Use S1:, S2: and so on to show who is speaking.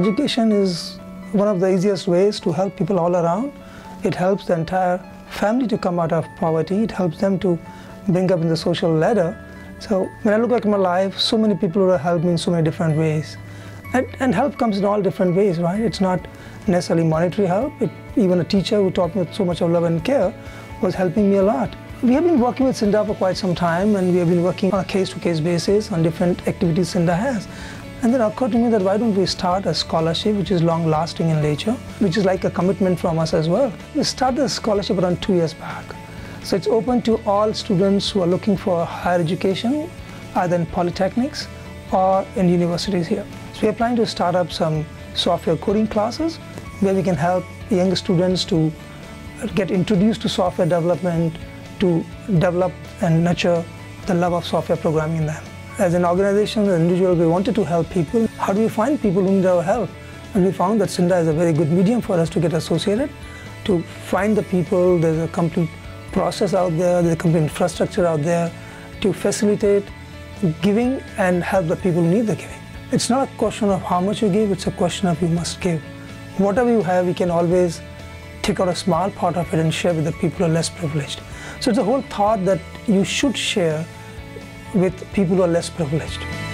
S1: Education is one of the easiest ways to help people all around. It helps the entire family to come out of poverty. It helps them to bring up in the social ladder. So when I look back at my life, so many people who have helped me in so many different ways. And help comes in all different ways, right? It's not necessarily monetary help. Even a teacher who taught me with so much of love and care was helping me a lot. We have been working with SINDA for quite some time, and we have been working on a case-to-case basis on different activities SINDA has. And then it occurred to me that why don't we start a scholarship which is long-lasting in nature, which is like a commitment from us as well. We started the scholarship around 2 years back. So it's open to all students who are looking for higher education, either in polytechnics or in universities here. So we are planning to start up some software coding classes where we can help younger students to get introduced to software development, to develop and nurture the love of software programming in them. As an organization, as an individual, we wanted to help people. How do we find people who need our help? And we found that SINDA is a very good medium for us to get associated, to find the people. There's a complete process out there, there's a complete infrastructure out there to facilitate giving and help the people who need the giving. It's not a question of how much you give, it's a question of you must give. Whatever you have, you can always take out a small part of it and share with the people who are less privileged. So it's a whole thought that you should share with people who are less privileged.